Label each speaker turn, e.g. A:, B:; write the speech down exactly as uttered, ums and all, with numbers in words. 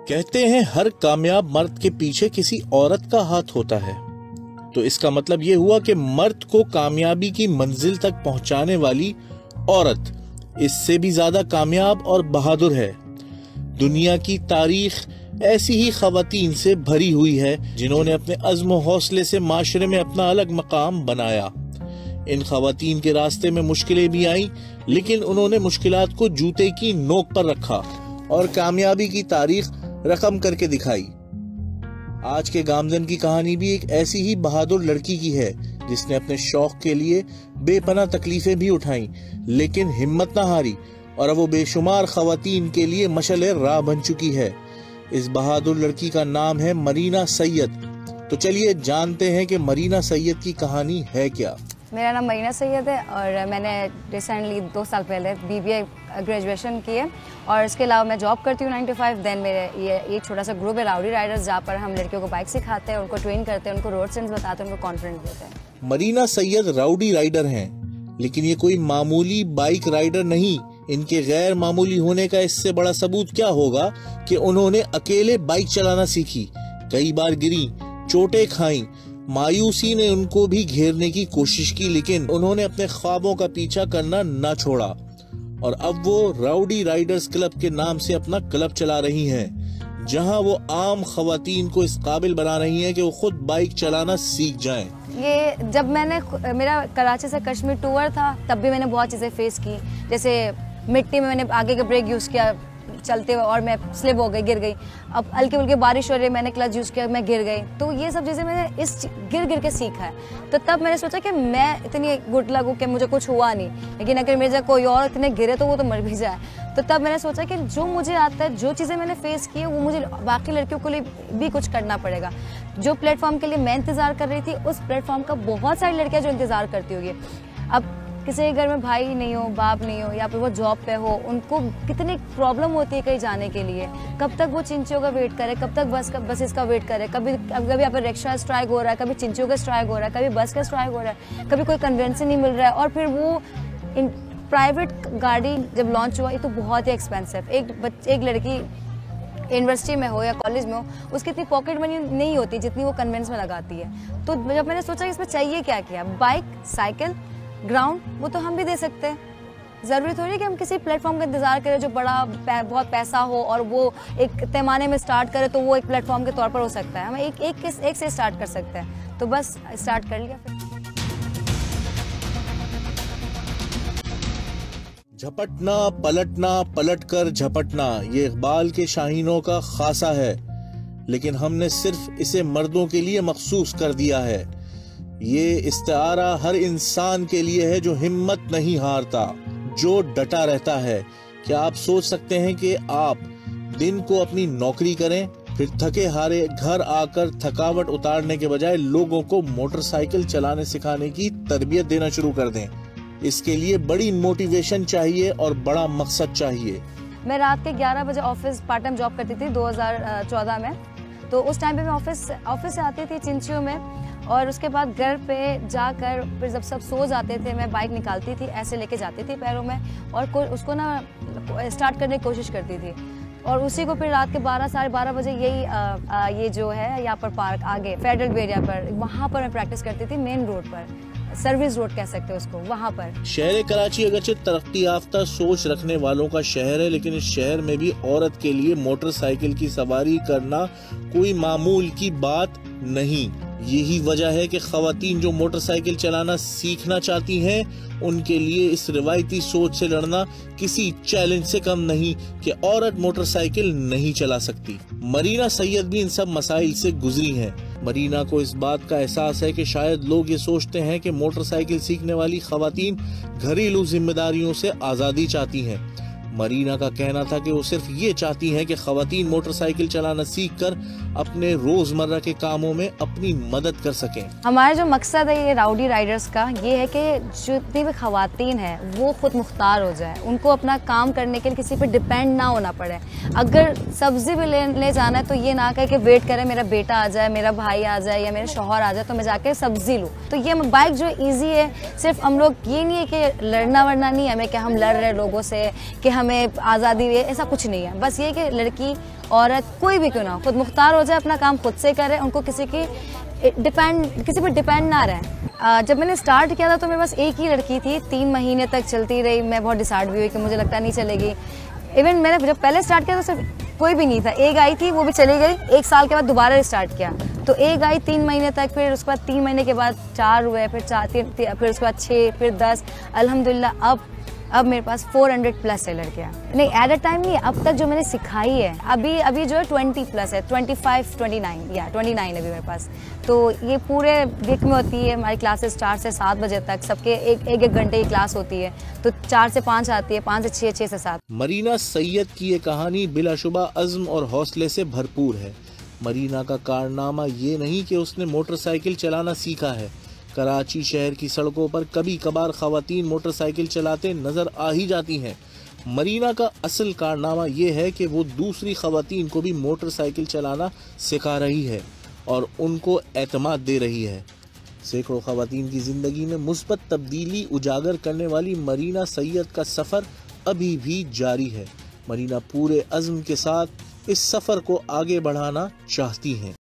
A: कहते हैं हर कामयाब मर्द के पीछे किसी औरत का हाथ होता है, तो इसका मतलब ये हुआ कि मर्द को कामयाबी की मंजिल तक पहुंचाने वाली औरत इससे भी ज्यादा कामयाब और बहादुर है। दुनिया की तारीख ऐसी ही खवातीन से भरी हुई है जिन्होंने अपने अज़्म और हौसले से माशरे में अपना अलग मकाम बनाया। इन खवातीन के रास्ते में मुश्किलें भी आईं, लेकिन उन्होंने मुश्किलात को जूते की नोक पर रखा और कामयाबी की तारीख रकम करके दिखाई। आज के गामजन की कहानी भी एक ऐसी ही बहादुर लड़की की है जिसने अपने शौक के लिए बेपनाह तकलीफें भी उठाई, लेकिन हिम्मत न हारी और अब वो बेशुमार खवातीन के लिए मशअल राह बन चुकी है। इस बहादुर लड़की का नाम है मरीना सैयद। तो चलिए जानते हैं कि मरीना सैयद की कहानी है क्या।
B: मेरा नाम मरीना सैयद है और मैंने रिसेंटली दो साल पहले बीबीए ग्रेजुएशन की है और इसके अलावा मैं जॉब करती हूँ नाइन टू फाइव। देन मेरे ये एक छोटा सा ग्रुप है राउडी राइडर्स, जहाँ पर हम लड़कियों को बाइक सिखाते हैं, उनको ट्रेन करते हैं, उनको रोड सेंस बताते हैं, उनको कॉन्फिडेंस देते हैं।
A: मरीना सैयद राउडी राइडर हैं, लेकिन ये कोई मामूली बाइक राइडर नहीं। इनके गैर मामूली होने का इससे बड़ा सबूत क्या होगा कि उन्होंने अकेले बाइक चलाना सीखी, कई बार गिरी, चोटें खाई, मायूसी ने उनको भी घेरने की कोशिश की, लेकिन उन्होंने अपने ख्वाबों का पीछा करना न छोड़ा और अब वो राउडी राइडर्स क्लब के नाम से अपना क्लब चला रही हैं, जहां वो आम खवातीन को इस काबिल बना रही हैं कि वो खुद बाइक चलाना सीख जाएं।
B: ये जब मैंने मेरा कराची से कश्मीर टूर था तब भी मैंने बहुत चीज़ें फेस की, जैसे मिट्टी में मैंने आगे का ब्रेक यूज़ किया चलते हुए और मैं स्लिप हो गई, गिर गई। अब हल्की फुल्की बारिश हो रही है, मैंने क्लच यूज़ किया, मैं गिर गई। तो ये सब चीज़ें मैंने इस गिर गिर के सीखा है। तो तब मैंने सोचा कि मैं इतनी गुड लगूँ कि मुझे कुछ हुआ नहीं, लेकिन अगर मेरे जगह कोई और इतने गिरे तो वो तो मर भी जाए। तो तब मैंने सोचा कि जो मुझे आता है, जो चीज़ें मैंने फेस की है, वो मुझे बाकी लड़कियों के लिए भी कुछ करना पड़ेगा। जो प्लेटफॉर्म के लिए मैं इंतज़ार कर रही थी, उस प्लेटफॉर्म का बहुत सारी लड़कियाँ जो इंतज़ार करती होगी। अब किसी के घर में भाई नहीं हो, बाप नहीं हो, या फिर वो जॉब पे हो, उनको कितनी प्रॉब्लम होती है कहीं जाने के लिए। कब तक वो चिंचियों का वेट करे, कब तक बस का बसेस का वेट करे। कभी कभी यहाँ पर रिक्शा स्ट्राइक हो रहा है, कभी चिंचियों का स्ट्राइक हो रहा है, कभी बस का स्ट्राइक हो रहा है, कभी कोई कन्वेंस नहीं मिल रहा है। और फिर वो इन प्राइवेट गाड़ी जब लॉन्च हुआ, ये तो बहुत ही एक्सपेंसिव। एक बच्चे एक लड़की यूनिवर्सिटी में हो या कॉलेज में हो, उसकी इतनी पॉकेट मनी नहीं होती जितनी वो कन्वेंस में लगाती है। तो जब मैंने सोचा कि इसमें चाहिए क्या क्या, बाइक, साइकिल, ग्राउंड, वो तो हम भी दे सकते हैं। ज़रूरी थोड़ी कि हम किसी प्लेटफॉर्म का इंतज़ार करें जो बड़ा पै, बहुत पैसा हो और वो एक पैमाने में स्टार्ट करे तो वो एक प्लेटफॉर्म के तौर पर हो सकता है। हम एक एक एक से स्टार्ट कर सकते हैं, तो बस स्टार्ट कर लिया। फिर
A: झपटना, पलटना, पलटकर झपटना, ये इकबाल के शाहीनों का खासा है, लेकिन हमने सिर्फ इसे मर्दों के लिए मखसूस कर दिया है। ये इस्तारा हर इंसान के लिए है जो हिम्मत नहीं हारता, जो डटा रहता है। क्या आप सोच सकते हैं कि आप दिन को अपनी नौकरी करें, फिर थके हारे घर आकर थकावट उतारने के बजाय लोगों को मोटरसाइकिल चलाने सिखाने की तरबियत देना शुरू कर दें? इसके लिए बड़ी मोटिवेशन चाहिए और बड़ा मकसद चाहिए।
B: मैं रात के ग्यारह बजे ऑफिस पार्ट टाइम जॉब करती थी दो हज़ार चौदह में। तो उस टाइम पे मैं ऑफिस ऑफिस से आती थी चिंचियों में, और उसके बाद घर पे जाकर फिर जब सब सो जाते थे, मैं बाइक निकालती थी, ऐसे लेके जाती थी पैरों में और को, उसको ना स्टार्ट करने की कोशिश करती थी। और उसी को फिर रात के बारह साढ़े बारह बजे यही आ, आ, ये जो है यहाँ पर पार्क आगे फेडरल एरिया पर, वहाँ पर मैं प्रैक्टिस करती थी, मेन रोड पर, सर्विस रोड कह सकते हैं उसको, वहाँ पर।
A: शहर कराची अगरचे तरक्की याफ्ता सोच रखने वालों का शहर है, लेकिन इस शहर में भी औरत के लिए मोटरसाइकिल की सवारी करना कोई मामूल की बात नहीं। यही वजह है कि खवातीन जो मोटरसाइकिल चलाना सीखना चाहती हैं, उनके लिए इस रिवायती सोच से लड़ना किसी चैलेंज से कम नहीं कि औरत मोटरसाइकिल नहीं चला सकती। मरीना सैयद भी इन सब मसाइल से गुजरी हैं। मरीना को इस बात का एहसास है कि शायद लोग ये सोचते हैं कि मोटरसाइकिल सीखने वाली खवातीन घरेलू जिम्मेदारियों से आज़ादी चाहती हैं। मरीना का कहना था कि वो सिर्फ ये चाहती हैं कि खवातीन मोटरसाइकिल चलाना सीखकर अपने रोजमर्रा के कामों में अपनी मदद कर सकें।
B: हमारा जो मकसद है ये राउडी राइडर्स का, ये है कि जितनी भी खवातीन हैं वो खुद मुख्तार हो जाए, उनको अपना काम करने के लिए किसी पर डिपेंड ना होना पड़े। अगर सब्जी भी ले, ले जाना है तो ये ना कहे कि वेट करें मेरा बेटा आ जाए, मेरा भाई आ जाए या मेरा शौहर आ जाए तो मैं जाके सब्जी लूँ। तो ये बाइक जो ईजी है, सिर्फ हम लोग ये नहीं है कि लड़ना वरना नहीं हमें कि हम लड़ रहे लोगों से, कि हमें हमें आज़ादी है, ऐसा कुछ नहीं है। बस ये कि लड़की औरत कोई भी क्यों ना हो, खुद मुख्तार हो जाए, अपना काम खुद से करे, उनको किसी की डिपेंड किसी पर डिपेंड ना रहे। जब मैंने स्टार्ट किया था तो मेरे पास एक ही लड़की थी, तीन महीने तक चलती रही। मैं बहुत डिसाइड भी हुई कि मुझे लगता नहीं चलेगी। इवन मैंने जब पहले स्टार्ट किया तो सिर्फ कोई भी नहीं था, एक आई थी, वो भी चली गई। एक साल के बाद दोबारा स्टार्ट किया तो एक आई तीन महीने तक, फिर उसके बाद तीन महीने के बाद चार हुए, फिर चार तीन, फिर उसके बाद छः, फिर दस। अल्हम्दुलिल्लाह अब अब मेरे पास चार सौ प्लस है लड़कियाँ। नहीं एट अ टाइम नहीं, अब तक जो मैंने सिखाई है अभी अभी जो है बीस प्लस है, पच्चीस, उनतीस या उनतीस है अभी मेरे पास। तो ये पूरे वीक में होती है हमारी क्लासेस, चार से सात बजे तक सबके एक एक, एक घंटे की क्लास होती है। तो चार से पाँच आती है, पाँच से छः, छः से सात।
A: मरीना सैयद की ये कहानी बिलाशुबा अज़्म और हौसले से भरपूर है। मरीना का कारनामा ये नहीं कि उसने मोटरसाइकिल चलाना सीखा है। कराची शहर की सड़कों पर कभी कभार खवातीन मोटरसाइकिल चलाते नजर आ ही जाती हैं। मरीना का असल कारनामा ये है कि वो दूसरी खवातीन को भी मोटरसाइकिल चलाना सिखा रही है और उनको एतमाद दे रही है। सैकड़ों खवातीन की जिंदगी में मुस्बत तब्दीली उजागर करने वाली मरीना सैयद का सफर अभी भी जारी है। मरीना पूरे अज़्म के साथ इस सफर को आगे बढ़ाना चाहती हैं।